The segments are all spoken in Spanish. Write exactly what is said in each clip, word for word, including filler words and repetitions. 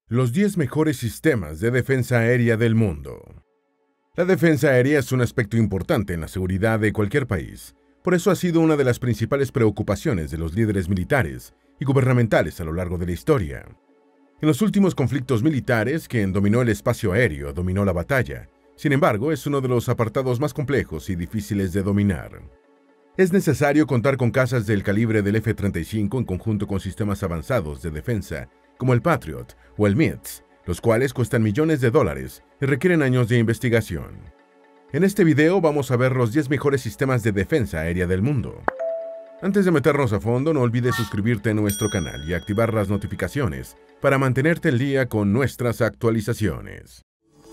Los diez mejores sistemas de defensa aérea del mundo. La defensa aérea es un aspecto importante en la seguridad de cualquier país. Por eso ha sido una de las principales preocupaciones de los líderes militares y gubernamentales a lo largo de la historia. En los últimos conflictos militares, quien dominó el espacio aéreo dominó la batalla. Sin embargo, es uno de los apartados más complejos y difíciles de dominar. Es necesario contar con cazas del calibre del F treinta y cinco en conjunto con sistemas avanzados de defensa, como el Patriot o el M I T S, los cuales cuestan millones de dólares y requieren años de investigación. En este video vamos a ver los diez mejores sistemas de defensa aérea del mundo. Antes de meternos a fondo, no olvides suscribirte a nuestro canal y activar las notificaciones para mantenerte al día con nuestras actualizaciones.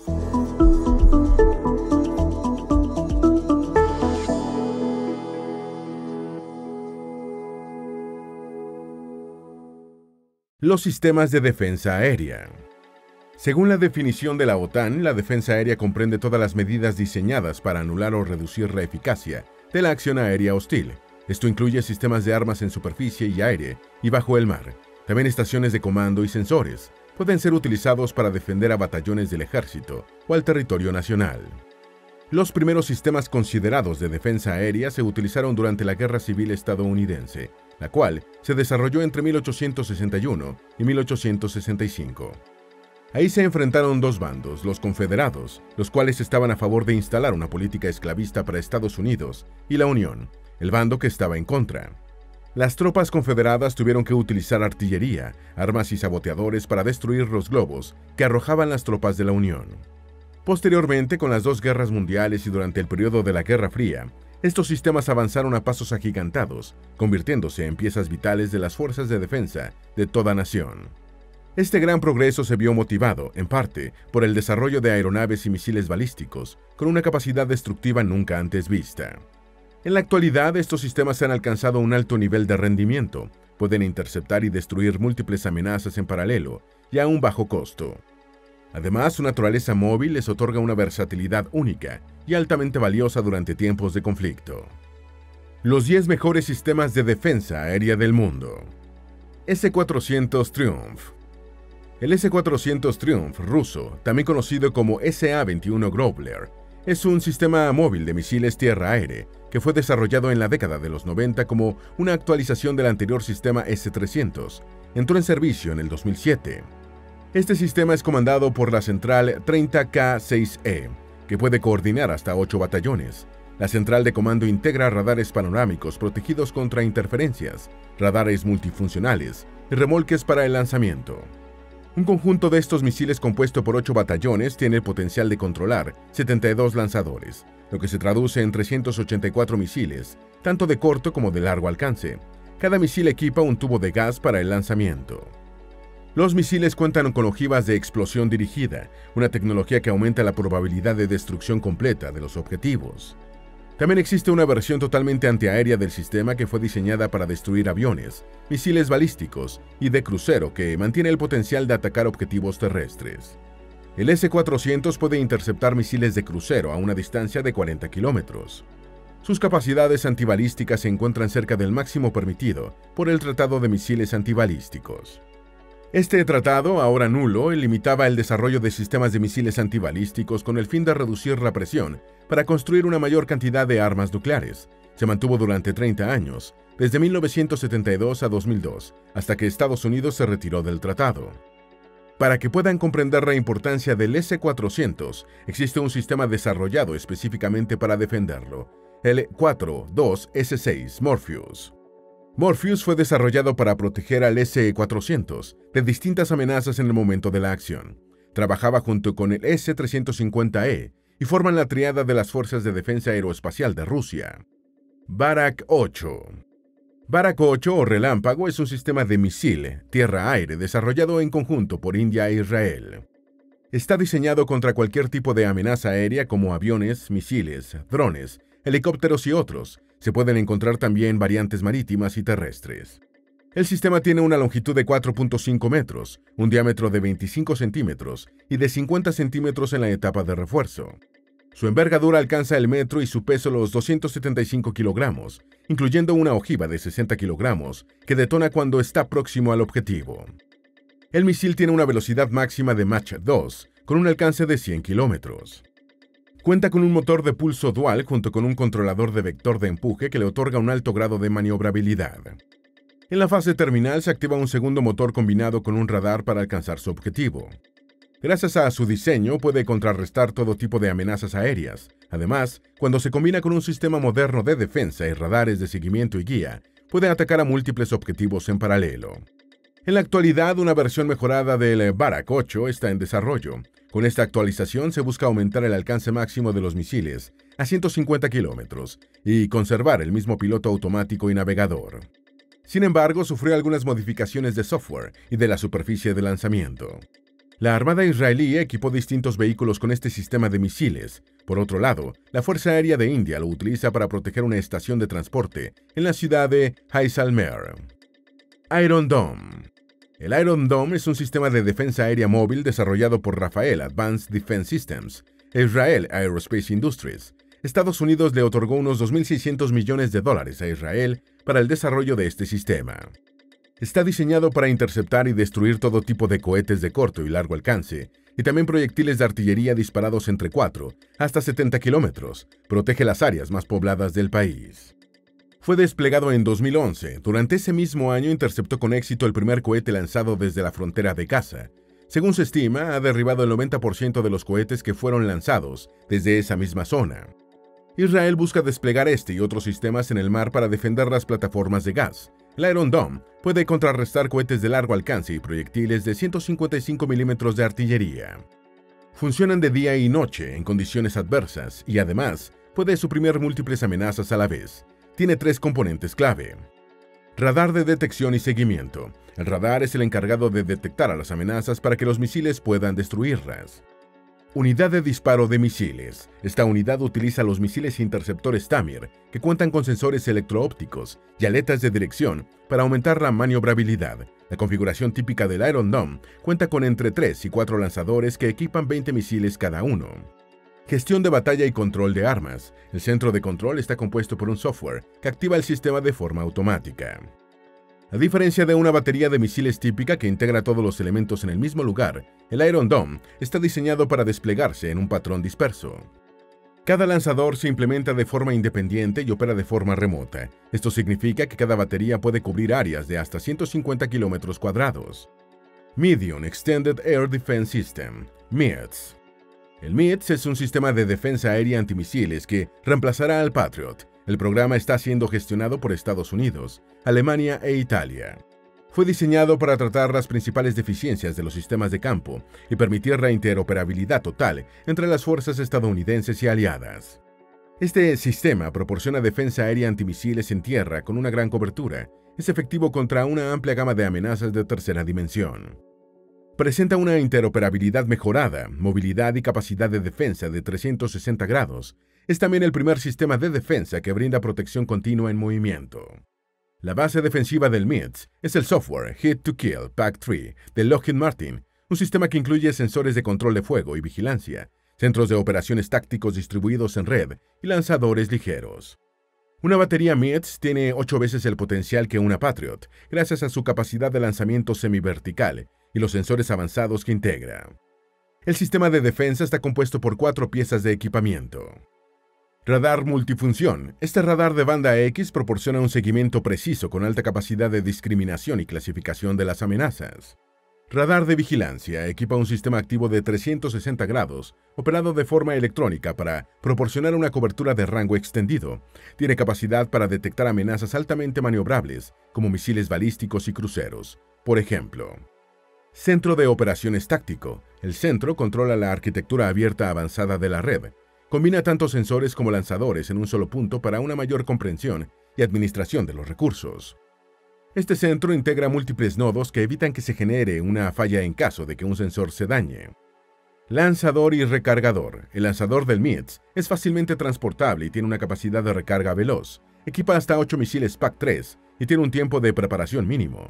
Los sistemas de defensa aérea. Según la definición de la OTAN, la defensa aérea comprende todas las medidas diseñadas para anular o reducir la eficacia de la acción aérea hostil. Esto incluye sistemas de armas en superficie y aire y bajo el mar. También estaciones de comando y sensores. Pueden ser utilizados para defender a batallones del ejército o al territorio nacional. Los primeros sistemas considerados de defensa aérea se utilizaron durante la Guerra Civil estadounidense, la cual se desarrolló entre mil ochocientos sesenta y uno y mil ochocientos sesenta y cinco. Ahí se enfrentaron dos bandos, los confederados, los cuales estaban a favor de instalar una política esclavista para Estados Unidos, y la Unión, el bando que estaba en contra. Las tropas confederadas tuvieron que utilizar artillería, armas y saboteadores para destruir los globos que arrojaban las tropas de la Unión. Posteriormente, con las dos guerras mundiales y durante el periodo de la Guerra Fría, estos sistemas avanzaron a pasos agigantados, convirtiéndose en piezas vitales de las fuerzas de defensa de toda nación. Este gran progreso se vio motivado, en parte, por el desarrollo de aeronaves y misiles balísticos, con una capacidad destructiva nunca antes vista. En la actualidad, estos sistemas han alcanzado un alto nivel de rendimiento, pueden interceptar y destruir múltiples amenazas en paralelo y a un bajo costo. Además, su naturaleza móvil les otorga una versatilidad única y altamente valiosa durante tiempos de conflicto. Los diez mejores sistemas de defensa aérea del mundo. ese cuatrocientos Triumph. El ese cuatrocientos Triumph ruso, también conocido como ese A veintiuno Growler, es un sistema móvil de misiles tierra-aire que fue desarrollado en la década de los noventa como una actualización del anterior sistema ese trescientos. Entró en servicio en el dos mil siete. Este sistema es comandado por la Central treinta K seis E, que puede coordinar hasta ocho batallones. La central de comando integra radares panorámicos protegidos contra interferencias, radares multifuncionales y remolques para el lanzamiento. Un conjunto de estos misiles compuesto por ocho batallones tiene el potencial de controlar setenta y dos lanzadores, lo que se traduce en trescientos ochenta y cuatro misiles, tanto de corto como de largo alcance. Cada misil equipa un tubo de gas para el lanzamiento. Los misiles cuentan con ojivas de explosión dirigida, una tecnología que aumenta la probabilidad de destrucción completa de los objetivos. También existe una versión totalmente antiaérea del sistema que fue diseñada para destruir aviones, misiles balísticos y de crucero que mantiene el potencial de atacar objetivos terrestres. El ese cuatrocientos puede interceptar misiles de crucero a una distancia de cuarenta kilómetros. Sus capacidades antibalísticas se encuentran cerca del máximo permitido por el Tratado de Misiles Antibalísticos. Este tratado, ahora nulo, limitaba el desarrollo de sistemas de misiles antibalísticos con el fin de reducir la presión para construir una mayor cantidad de armas nucleares. Se mantuvo durante treinta años, desde mil novecientos setenta y dos a dos mil dos, hasta que Estados Unidos se retiró del tratado. Para que puedan comprender la importancia del ese cuatrocientos, existe un sistema desarrollado específicamente para defenderlo, el cuatro dos ese seis Morpheus. Morpheus fue desarrollado para proteger al ese cuatrocientos de distintas amenazas en el momento de la acción. Trabajaba junto con el ese trescientos cincuenta E y forman la triada de las Fuerzas de Defensa Aeroespacial de Rusia. Barak ocho. Barak ocho o Relámpago es un sistema de misil tierra-aire desarrollado en conjunto por India e Israel. Está diseñado contra cualquier tipo de amenaza aérea como aviones, misiles, drones, helicópteros y otros. Se pueden encontrar también variantes marítimas y terrestres. El sistema tiene una longitud de cuatro punto cinco metros, un diámetro de veinticinco centímetros y de cincuenta centímetros en la etapa de refuerzo. Su envergadura alcanza el metro y su peso los doscientos setenta y cinco kilogramos, incluyendo una ojiva de sesenta kilogramos que detona cuando está próximo al objetivo. El misil tiene una velocidad máxima de Mach dos, con un alcance de cien kilómetros. Cuenta con un motor de pulso dual junto con un controlador de vector de empuje que le otorga un alto grado de maniobrabilidad. En la fase terminal se activa un segundo motor combinado con un radar para alcanzar su objetivo. Gracias a su diseño puede contrarrestar todo tipo de amenazas aéreas. Además, cuando se combina con un sistema moderno de defensa y radares de seguimiento y guía, puede atacar a múltiples objetivos en paralelo. En la actualidad, una versión mejorada del Barak ocho está en desarrollo. Con esta actualización se busca aumentar el alcance máximo de los misiles a ciento cincuenta kilómetros y conservar el mismo piloto automático y navegador. Sin embargo, sufrió algunas modificaciones de software y de la superficie de lanzamiento. La Armada israelí equipó distintos vehículos con este sistema de misiles. Por otro lado, la Fuerza Aérea de India lo utiliza para proteger una estación de transporte en la ciudad de Jaisalmer. Iron Dome. El Iron Dome es un sistema de defensa aérea móvil desarrollado por Rafael Advanced Defense Systems e Israel Aerospace Industries. Estados Unidos le otorgó unos dos mil seiscientos millones de dólares a Israel para el desarrollo de este sistema. Está diseñado para interceptar y destruir todo tipo de cohetes de corto y largo alcance, y también proyectiles de artillería disparados entre cuatro hasta setenta kilómetros. Protege las áreas más pobladas del país. Fue desplegado en dos mil once. Durante ese mismo año interceptó con éxito el primer cohete lanzado desde la frontera de Gaza. Según se estima, ha derribado el noventa por ciento de los cohetes que fueron lanzados desde esa misma zona. Israel busca desplegar este y otros sistemas en el mar para defender las plataformas de gas. El Iron Dome puede contrarrestar cohetes de largo alcance y proyectiles de ciento cincuenta y cinco milímetros de artillería. Funcionan de día y noche en condiciones adversas y además puede suprimir múltiples amenazas a la vez. Tiene tres componentes clave. Radar de detección y seguimiento. El radar es el encargado de detectar a las amenazas para que los misiles puedan destruirlas. Unidad de disparo de misiles. Esta unidad utiliza los misiles interceptores Tamir, que cuentan con sensores electro-ópticos y aletas de dirección para aumentar la maniobrabilidad. La configuración típica del Iron Dome cuenta con entre tres y cuatro lanzadores que equipan veinte misiles cada uno. Gestión de batalla y control de armas. El centro de control está compuesto por un software que activa el sistema de forma automática. A diferencia de una batería de misiles típica que integra todos los elementos en el mismo lugar, el Iron Dome está diseñado para desplegarse en un patrón disperso. Cada lanzador se implementa de forma independiente y opera de forma remota. Esto significa que cada batería puede cubrir áreas de hasta ciento cincuenta kilómetros cuadrados. Medium Extended Air Defense System, M E A D S. El M E A D S es un sistema de defensa aérea antimisiles que reemplazará al Patriot. El programa está siendo gestionado por Estados Unidos, Alemania e Italia. Fue diseñado para tratar las principales deficiencias de los sistemas de campo y permitir la interoperabilidad total entre las fuerzas estadounidenses y aliadas. Este sistema proporciona defensa aérea antimisiles en tierra con una gran cobertura. Es efectivo contra una amplia gama de amenazas de tercera dimensión. Presenta una interoperabilidad mejorada, movilidad y capacidad de defensa de trescientos sesenta grados. Es también el primer sistema de defensa que brinda protección continua en movimiento. La base defensiva del M E A D S es el software Hit to Kill Pack tres de Lockheed Martin, un sistema que incluye sensores de control de fuego y vigilancia, centros de operaciones tácticos distribuidos en red y lanzadores ligeros. Una batería M E A D S tiene ocho veces el potencial que una Patriot, gracias a su capacidad de lanzamiento semivertical y los sensores avanzados que integra. El sistema de defensa está compuesto por cuatro piezas de equipamiento. Radar multifunción. Este radar de banda X proporciona un seguimiento preciso con alta capacidad de discriminación y clasificación de las amenazas. Radar de vigilancia. Equipa un sistema activo de trescientos sesenta grados, operado de forma electrónica para proporcionar una cobertura de rango extendido. Tiene capacidad para detectar amenazas altamente maniobrables, como misiles balísticos y cruceros, por ejemplo. Centro de operaciones táctico. El centro controla la arquitectura abierta avanzada de la red. Combina tanto sensores como lanzadores en un solo punto para una mayor comprensión y administración de los recursos. Este centro integra múltiples nodos que evitan que se genere una falla en caso de que un sensor se dañe. Lanzador y recargador. El lanzador del M E A D S es fácilmente transportable y tiene una capacidad de recarga veloz. Equipa hasta ocho misiles Pack tres y tiene un tiempo de preparación mínimo.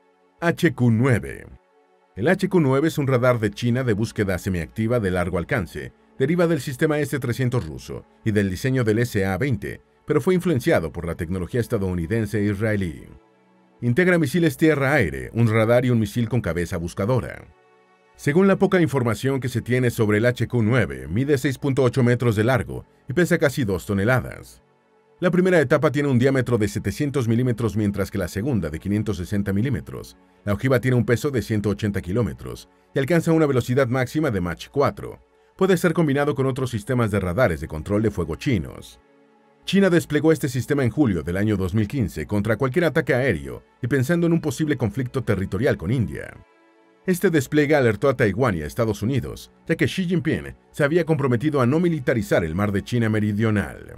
H Q nueve. El H Q nueve es un radar de China de búsqueda semiactiva de largo alcance. Deriva del sistema S trescientos ruso y del diseño del S A veinte, pero fue influenciado por la tecnología estadounidense e israelí. Integra misiles tierra-aire, un radar y un misil con cabeza buscadora. Según la poca información que se tiene sobre el H Q nueve, mide seis punto ocho metros de largo y pesa casi dos toneladas. La primera etapa tiene un diámetro de setecientos milímetros, mientras que la segunda de quinientos sesenta milímetros. La ojiva tiene un peso de ciento ochenta kilómetros y alcanza una velocidad máxima de Mach cuatro. Puede ser combinado con otros sistemas de radares de control de fuego chinos. China desplegó este sistema en julio del año dos mil quince contra cualquier ataque aéreo y pensando en un posible conflicto territorial con India. Este despliegue alertó a Taiwán y a Estados Unidos, ya que Xi Jinping se había comprometido a no militarizar el mar de China Meridional.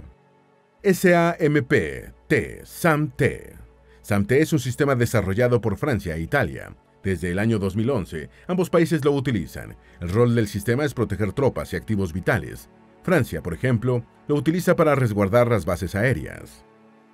SAMP-T, SAMP-T. SAMP-T es un sistema desarrollado por Francia e Italia. Desde el año dos mil once, ambos países lo utilizan. El rol del sistema es proteger tropas y activos vitales. Francia, por ejemplo, lo utiliza para resguardar las bases aéreas.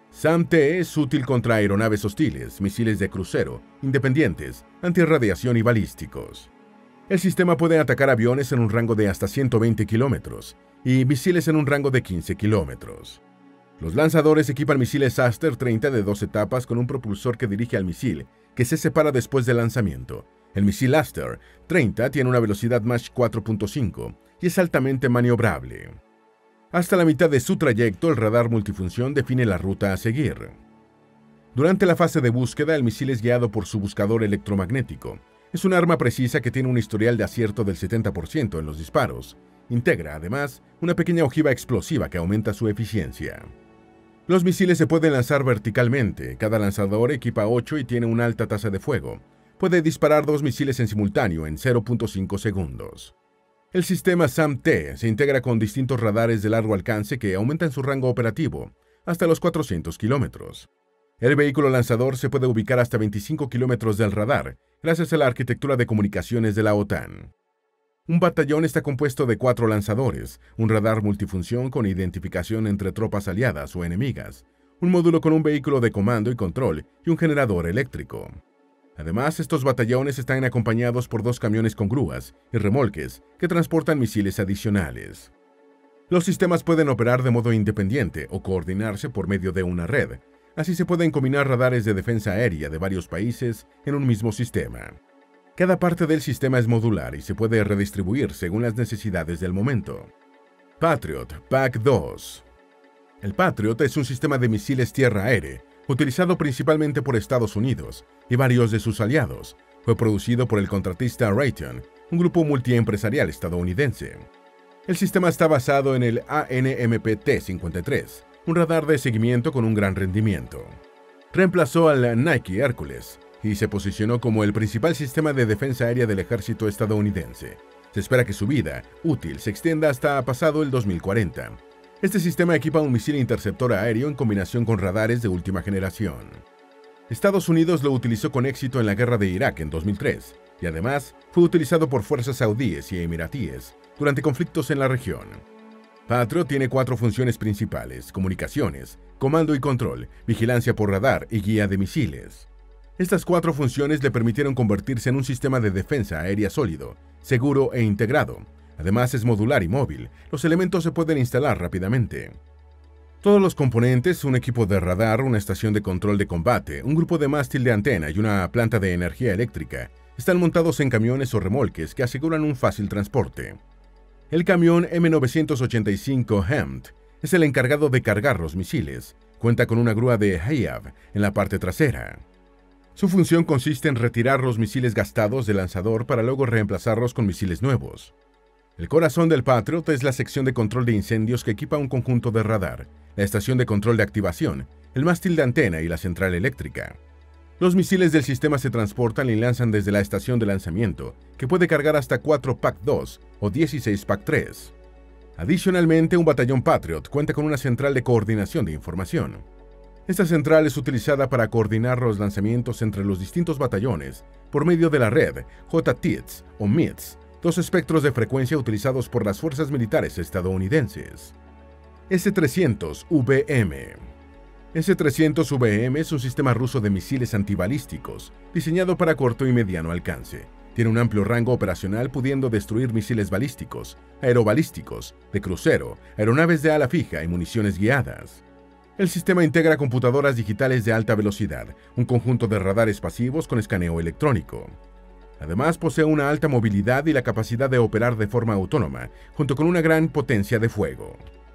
SAMP-T es útil contra aeronaves hostiles, misiles de crucero, independientes, antirradiación y balísticos. El sistema puede atacar aviones en un rango de hasta ciento veinte kilómetros y misiles en un rango de quince kilómetros. Los lanzadores equipan misiles Aster treinta de dos etapas con un propulsor que dirige al misil, que se separa después del lanzamiento. El misil Aster treinta tiene una velocidad Mach cuatro punto cinco y es altamente maniobrable. Hasta la mitad de su trayecto, el radar multifunción define la ruta a seguir. Durante la fase de búsqueda, el misil es guiado por su buscador electromagnético. Es un arma precisa que tiene un historial de acierto del setenta por ciento en los disparos. Integra, además, una pequeña ojiva explosiva que aumenta su eficiencia. Los misiles se pueden lanzar verticalmente. Cada lanzador equipa ocho y tiene una alta tasa de fuego. Puede disparar dos misiles en simultáneo en cero punto cinco segundos. El sistema SAMP-T se integra con distintos radares de largo alcance que aumentan su rango operativo hasta los cuatrocientos kilómetros. El vehículo lanzador se puede ubicar hasta veinticinco kilómetros del radar gracias a la arquitectura de comunicaciones de la OTAN. Un batallón está compuesto de cuatro lanzadores, un radar multifunción con identificación entre tropas aliadas o enemigas, un módulo con un vehículo de comando y control y un generador eléctrico. Además, estos batallones están acompañados por dos camiones con grúas y remolques que transportan misiles adicionales. Los sistemas pueden operar de modo independiente o coordinarse por medio de una red. Así se pueden combinar radares de defensa aérea de varios países en un mismo sistema. Cada parte del sistema es modular y se puede redistribuir según las necesidades del momento. Patriot P A C dos. El Patriot es un sistema de misiles tierra-aire utilizado principalmente por Estados Unidos y varios de sus aliados. Fue producido por el contratista Raytheon, un grupo multiempresarial estadounidense. El sistema está basado en el A N M P T cincuenta y tres, un radar de seguimiento con un gran rendimiento. Reemplazó al Nike Hercules y se posicionó como el principal sistema de defensa aérea del ejército estadounidense. Se espera que su vida útil se extienda hasta pasado el dos mil cuarenta. Este sistema equipa un misil interceptor aéreo en combinación con radares de última generación. Estados Unidos lo utilizó con éxito en la guerra de Irak en dos mil tres y además fue utilizado por fuerzas saudíes y emiratíes durante conflictos en la región. Patriot tiene cuatro funciones principales: comunicaciones, comando y control, vigilancia por radar y guía de misiles. Estas cuatro funciones le permitieron convertirse en un sistema de defensa aérea sólido, seguro e integrado. Además, es modular y móvil. Los elementos se pueden instalar rápidamente. Todos los componentes, un equipo de radar, una estación de control de combate, un grupo de mástil de antena y una planta de energía eléctrica, están montados en camiones o remolques que aseguran un fácil transporte. El camión M novecientos ochenta y cinco H E M T es el encargado de cargar los misiles. Cuenta con una grúa de Hiab en la parte trasera. Su función consiste en retirar los misiles gastados del lanzador para luego reemplazarlos con misiles nuevos. El corazón del Patriot es la sección de control de incendios que equipa un conjunto de radar, la estación de control de activación, el mástil de antena y la central eléctrica. Los misiles del sistema se transportan y lanzan desde la estación de lanzamiento, que puede cargar hasta cuatro P A C dos o dieciséis P A C tres. Adicionalmente, un batallón Patriot cuenta con una central de coordinación de información. Esta central es utilizada para coordinar los lanzamientos entre los distintos batallones por medio de la red J T I T S o M I T S, dos espectros de frecuencia utilizados por las fuerzas militares estadounidenses. S trescientos V M. S trescientos V M es un sistema ruso de misiles antibalísticos, diseñado para corto y mediano alcance. Tiene un amplio rango operacional, pudiendo destruir misiles balísticos, aerobalísticos, de crucero, aeronaves de ala fija y municiones guiadas. El sistema integra computadoras digitales de alta velocidad, un conjunto de radares pasivos con escaneo electrónico. Además, posee una alta movilidad y la capacidad de operar de forma autónoma, junto con una gran potencia de fuego.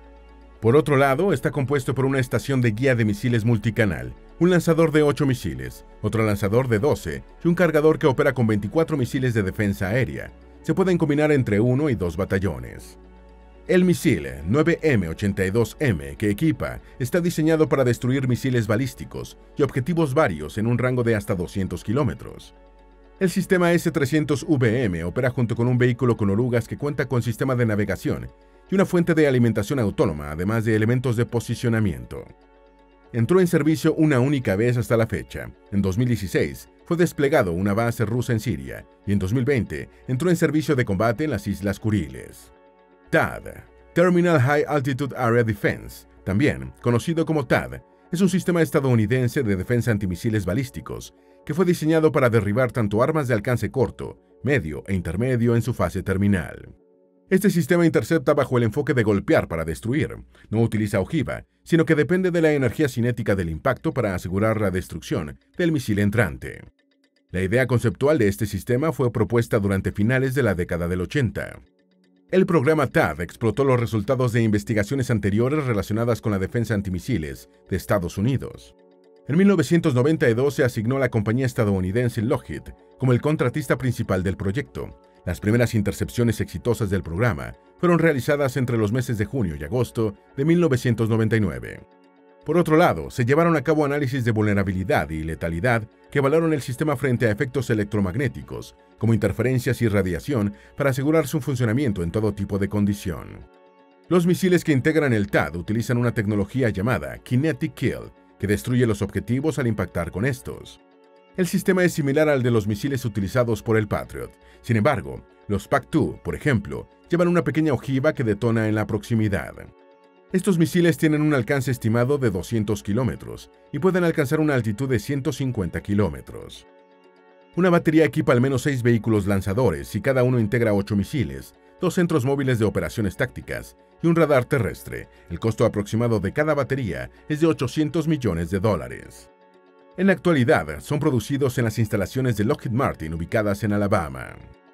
Por otro lado, está compuesto por una estación de guía de misiles multicanal, un lanzador de ocho misiles, otro lanzador de doce y un cargador que opera con veinticuatro misiles de defensa aérea. Se pueden combinar entre uno y dos batallones. El misil nueve M ochenta y dos M que equipa está diseñado para destruir misiles balísticos y objetivos varios en un rango de hasta doscientos kilómetros. El sistema S trescientos V M opera junto con un vehículo con orugas que cuenta con sistema de navegación y una fuente de alimentación autónoma, además de elementos de posicionamiento. Entró en servicio una única vez hasta la fecha. En dos mil dieciséis fue desplegado una base rusa en Siria y en dos mil veinte entró en servicio de combate en las Islas Kuriles. T A D, Terminal High Altitude Area Defense, también conocido como T A D, es un sistema estadounidense de defensa antimisiles balísticos que fue diseñado para derribar tanto armas de alcance corto, medio e intermedio en su fase terminal. Este sistema intercepta bajo el enfoque de golpear para destruir. No utiliza ojiva, sino que depende de la energía cinética del impacto para asegurar la destrucción del misil entrante. La idea conceptual de este sistema fue propuesta durante finales de la década del ochenta. El programa T A D explotó los resultados de investigaciones anteriores relacionadas con la defensa antimisiles de Estados Unidos. En mil novecientos noventa y dos se asignó a la compañía estadounidense Lockheed como el contratista principal del proyecto. Las primeras intercepciones exitosas del programa fueron realizadas entre los meses de junio y agosto de mil novecientos noventa y nueve. Por otro lado, se llevaron a cabo análisis de vulnerabilidad y letalidad que evaluaron el sistema frente a efectos electromagnéticos, como interferencias y radiación, para asegurar su funcionamiento en todo tipo de condición. Los misiles que integran el T A D utilizan una tecnología llamada Kinetic Kill, que destruye los objetivos al impactar con estos. El sistema es similar al de los misiles utilizados por el Patriot. Sin embargo, los P A C dos, por ejemplo, llevan una pequeña ojiva que detona en la proximidad. Estos misiles tienen un alcance estimado de doscientos kilómetros y pueden alcanzar una altitud de ciento cincuenta kilómetros. Una batería equipa al menos seis vehículos lanzadores y cada uno integra ocho misiles, dos centros móviles de operaciones tácticas y un radar terrestre. El costo aproximado de cada batería es de ochocientos millones de dólares. En la actualidad, son producidos en las instalaciones de Lockheed Martin ubicadas en Alabama.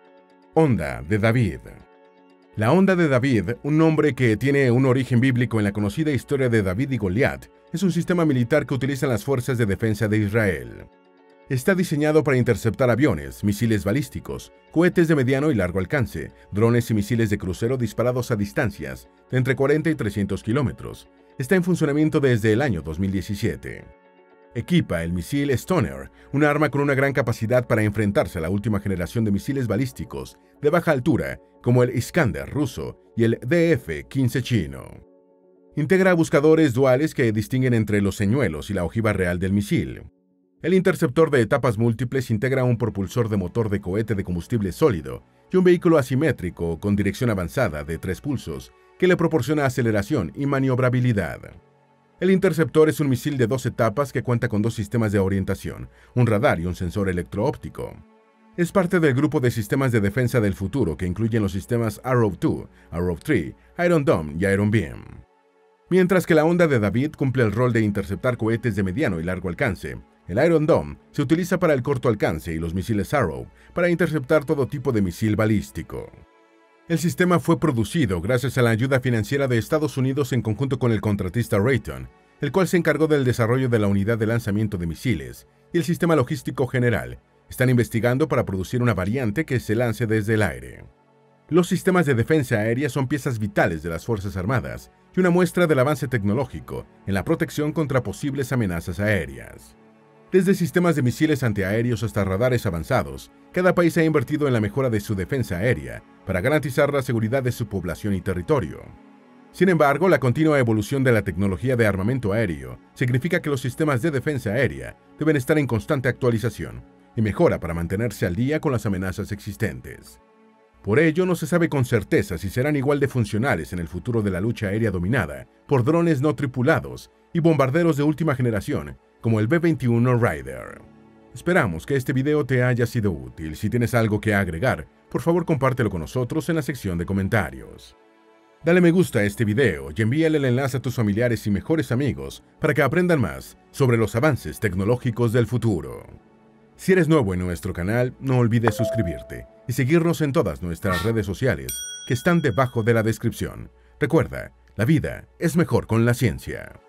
Onda de David. La Onda de David, un nombre que tiene un origen bíblico en la conocida historia de David y Goliat, es un sistema militar que utilizan las fuerzas de defensa de Israel. Está diseñado para interceptar aviones, misiles balísticos, cohetes de mediano y largo alcance, drones y misiles de crucero disparados a distancias de entre cuarenta y trescientos kilómetros. Está en funcionamiento desde el año dos mil diecisiete. Equipa el misil Stoner, un arma con una gran capacidad para enfrentarse a la última generación de misiles balísticos de baja altura, como el Iskander ruso y el D F quince chino. Integra buscadores duales que distinguen entre los señuelos y la ojiva real del misil. El interceptor de etapas múltiples integra un propulsor de motor de cohete de combustible sólido y un vehículo asimétrico con dirección avanzada de tres pulsos que le proporciona aceleración y maniobrabilidad. El interceptor es un misil de dos etapas que cuenta con dos sistemas de orientación, un radar y un sensor electro-óptico. Es parte del grupo de sistemas de defensa del futuro que incluyen los sistemas Arrow dos, Arrow tres, Iron Dome y Iron Beam. Mientras que la Onda de David cumple el rol de interceptar cohetes de mediano y largo alcance, el Iron Dome se utiliza para el corto alcance y los misiles Arrow para interceptar todo tipo de misil balístico. El sistema fue producido gracias a la ayuda financiera de Estados Unidos en conjunto con el contratista Raytheon, el cual se encargó del desarrollo de la unidad de lanzamiento de misiles y el sistema logístico general. Están investigando para producir una variante que se lance desde el aire. Los sistemas de defensa aérea son piezas vitales de las Fuerzas Armadas y una muestra del avance tecnológico en la protección contra posibles amenazas aéreas. Desde sistemas de misiles antiaéreos hasta radares avanzados, cada país ha invertido en la mejora de su defensa aérea para garantizar la seguridad de su población y territorio. Sin embargo, la continua evolución de la tecnología de armamento aéreo significa que los sistemas de defensa aérea deben estar en constante actualización y mejora para mantenerse al día con las amenazas existentes. Por ello, no se sabe con certeza si serán igual de funcionales en el futuro de la lucha aérea dominada por drones no tripulados y bombarderos de última generación como el B veintiuno Raider. Esperamos que este video te haya sido útil. Si tienes algo que agregar, por favor compártelo con nosotros en la sección de comentarios. Dale me gusta a este video y envíale el enlace a tus familiares y mejores amigos para que aprendan más sobre los avances tecnológicos del futuro. Si eres nuevo en nuestro canal, no olvides suscribirte y seguirnos en todas nuestras redes sociales que están debajo de la descripción. Recuerda, la vida es mejor con la ciencia.